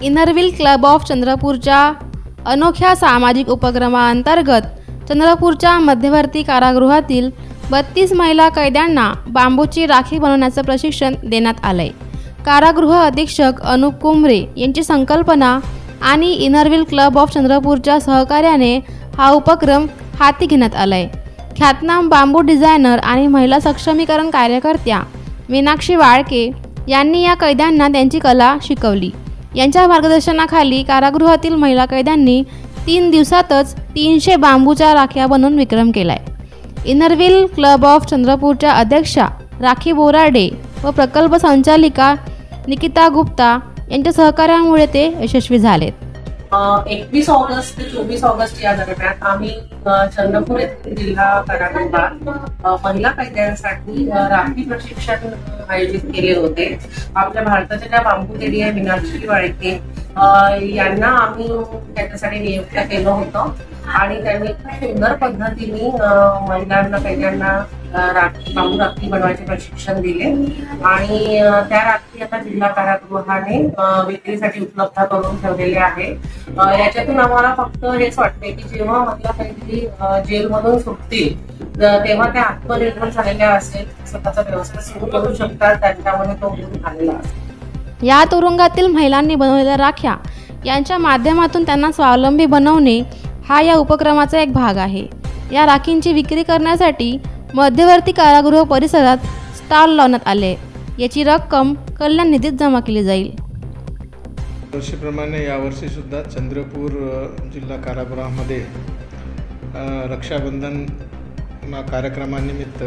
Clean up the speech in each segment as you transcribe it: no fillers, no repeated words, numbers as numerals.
Inner Wheel club of चंद्रपूरच्या अनोख्या सामाजिक उपक्रमाअंतर्गत चंद्रपूरच्या मध्यवर्ती कारागृहातील 32 महिला कैद्यांना बांबूची राखी बनवण्याचं प्रशिक्षण देण्यात आलंय। कारागृह अधीक्षक अनुप कुमरे यांची संकल्पना आणि इनरव्हील क्लब ऑफ चंद्रपूरच्या सहकार्याने हा उपक्रम हाती घेण्यात आलाय। ख्यातनाम बांबू डिझायनर आणि महिला सक्षमीकरण कार्यकर्त्या मीनाक्षी वाळके यांनी या कैद्यांना त्यांची कला शिकवली। यांच्या मार्गदर्शनाखाली कारागृहातील महिला कैद्यांनी 3 दिवसातच 300 बांबूच्या राख्या बनवून विक्रम केलाय। इनरव्हील क्लब ऑफ चंद्रपूरच्या अध्यक्षा राखी बोराडे व प्रकल्प संचालिका निकिता गुप्ता यांच्या सहकार्यामुळे ते यशस्वी झालेत। 21 ऑगस्ट ते 24 ऑगस्ट या दरम्यान आम्ही चंद्रपूर जिल्हा कारागृहात महिला कैद्यांसाठी राखी प्रशिक्षण आयोजित केले होते। आपल्या भारताच्या ज्या बांबू लेडी आहे मीनाक्षी वाळके यांना आम्ही त्याच्यासाठी नियुक्त केलं होतं आणि त्यांनी खूप सुंदर पद्धतीने महिलांना कैद्यांना बांबू राखी बनवायचे प्रशिक्षण दिले आणि त्या राखी आता जिल्हा कारागृहाने विक्रीसाठी उपलब्ध करून ठेवलेले आहे। याच्यातून आम्हाला फक्त हेच वाटते की जेव्हा महिला कैदी जेलमधून सुटतील तेव्हा त्या आत्मनिर्भर झालेल्या असेल, स्वतःचा व्यवसाय सुरू करू शकतात, त्यांच्यामध्ये तो गुण आलेला असेल। या तुरुंगातील महिलांनी बनवलेल्या राख्या यांच्या माध्यमातून त्यांना स्वावलंबी बनवणे हा या उपक्रमाचा एक भाग आहे। या राखींची विक्री करण्यासाठी मध्यवर्ती कारागृह परिसरात स्टॉल लावण्यात आले। याची रक्कम कल्याण निधीत जमा केली जाईल। वर्षीप्रमाणे यावर्षी सुद्धा चंद्रपूर जिल्हा कारागृहामध्ये रक्षाबंधन कार्यक्रमानिमित्त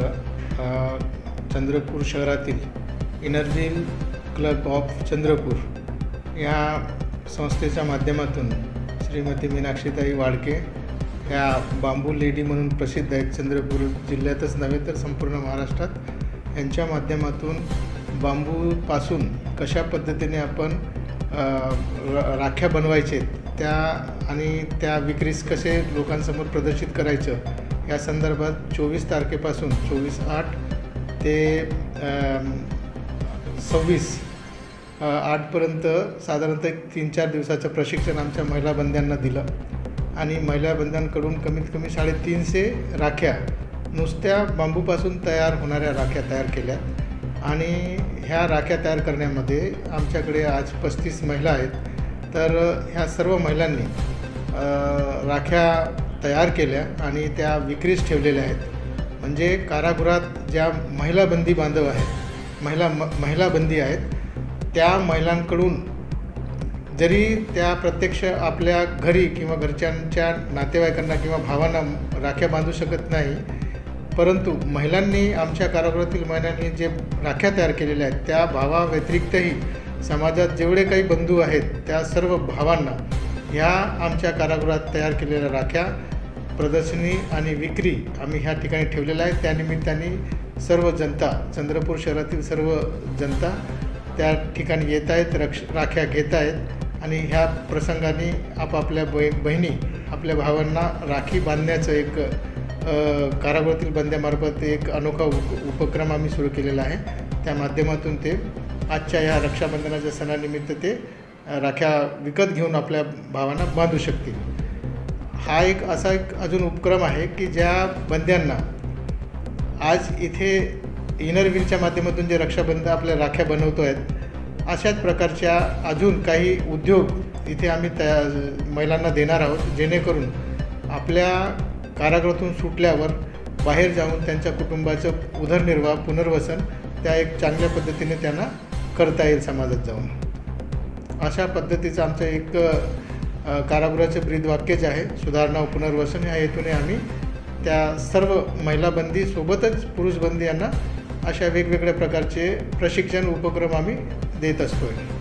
चंद्रपूर शहरातील इनरव्हील क्लब ऑफ चंद्रपूर या संस्थेच्या माध्यमातून श्रीमती मीनाक्षीताई वाळके ह्या बांबू लेडी म्हणून प्रसिद्ध आहेत, चंद्रपूर जिल्ह्यातच नव्हे तर संपूर्ण महाराष्ट्रात। यांच्या माध्यमातून बांबूपासून कशा पद्धतीने आपण राख्या बनवायचे त्या आणि त्या विक्रीस कसे लोकांसमोर प्रदर्शित करायचं या संदर्भात 24 तारखेपासून 24/8 ते 26/8पर्यंत साधारणतः 3-4 दिवसाचं प्रशिक्षण आमच्या महिला बंद्यांना दिलं आणि महिला बंद्यांकडून कमीत कमी 350 राख्या नुसत्या बांबूपासून तयार होणाऱ्या राख्या तयार केल्या आणि ह्या राख्या तयार करण्यामध्ये आमच्याकडे आज 35 महिला आहेत। तर ह्या सर्व महिलांनी राख्या तयार केल्या आणि त्या विक्रीस ठेवलेल्या आहेत। म्हणजे कारागृहात ज्या महिला बंदी बांधव आहेत, महिला बंदी आहेत, त्या महिलांकडून जरी त्या प्रत्यक्ष आपल्या घरी किंवा घरच्यांच्या नातेवाईकांना किंवा भावांना राख्या बांधू शकत नाही, परंतु महिलांनी आमच्या कारागृहातील महिलांनी जे राख्या तयार केलेल्या आहेत त्या भावाव्यतिरिक्तही समाजात जेवढे काही बंधू आहेत त्या सर्व भावांना ह्या आमच्या कारागृहात तयार केलेल्या राख्या प्रदर्शनी आणि विक्री आम्ही ह्या ठिकाणी ठेवलेल्या आहेत। त्यानिमित्ताने सर्व जनता, चंद्रपूर शहरातील सर्व जनता त्या ठिकाणी येत आहेत, राख्या घेत आहेत आणि ह्या प्रसंगाने आपापल्या बहिणी आपल्या भावांना राखी बांधण्याचं एक कारागृहातील बंद्यामार्फत एक अनोखा उपक्रम आम्ही सुरू केलेला आहे। त्या माध्यमातून ते आजच्या ह्या रक्षाबंधनाच्या सणानिमित्त ते राख्या विकत घेऊन आपल्या भावांना बांधू शकतील। हा एक असा एक अजून उपक्रम आहे की ज्या बंद्यांना आज इथे इनरव्हीलच्या माध्यमातून जे रक्षाबंधन आपल्या राख्या बनवतो आहेत अशाच प्रकारच्या अजून काही उद्योग इथे आम्ही महिलांना देणार आहोत, जेणेकरून आपल्या कारागृहातून सुटल्यावर बाहेर जाऊन त्यांच्या कुटुंबाचं उदरनिर्वाह, पुनर्वसन त्या एक चांगल्या पद्धतीने त्यांना करता येईल समाजात जाऊन। अशा पद्धतीचं आमचं एक कारागृहाचं ब्रीदवाक्यच आहे, सुधारणा व पुनर्वसन। ह्या हेतूने आम्ही त्या सर्व महिला बंदी सोबतच पुरुष बंदी यांना अशा वेगवेगळ्या प्रकारचे प्रशिक्षण उपक्रम आम्ही देत असतो।